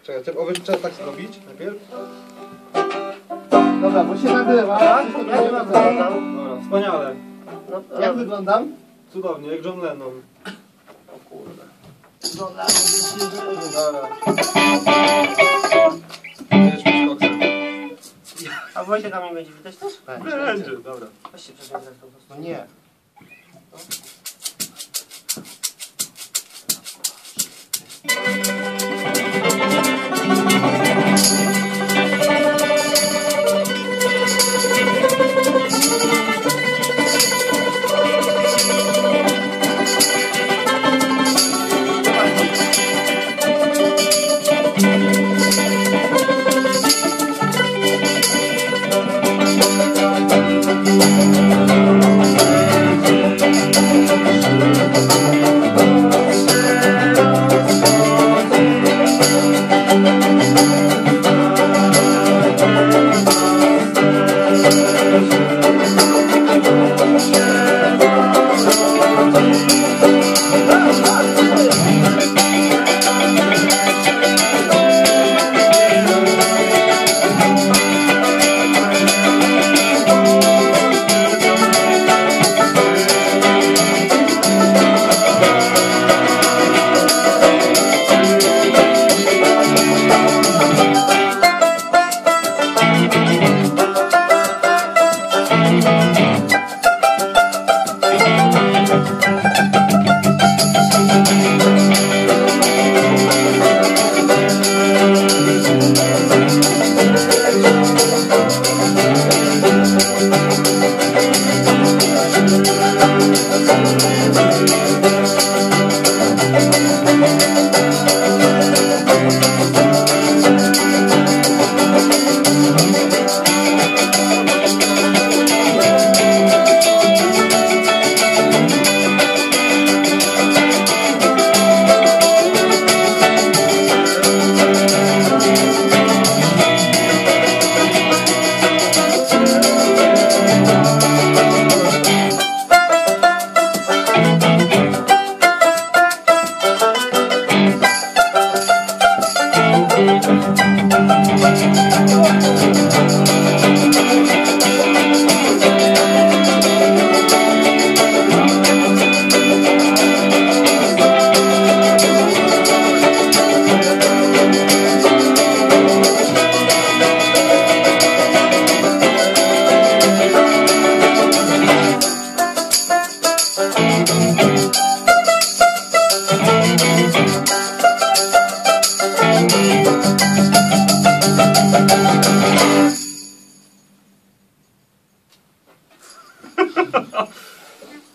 Czekaj, trzeba tak zrobić najpierw. Dobra, bo się nagrywa. Tak? Ja nie mam wyglądam. Dobra, wspaniale. No, jak wyglądam? Cudownie, jak John Lennon. O kurde. John Lennon jest nieżywy. Dobra. Jedziesz mi z koksem. A Wojciech mnie będzie widać też? Będzie, dobra. Weź się przebiegać po prostu. No nie.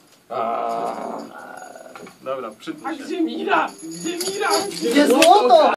Dobra, przytnij się. A gdzie Mira? Gdzie Mira? Gdzie złoto?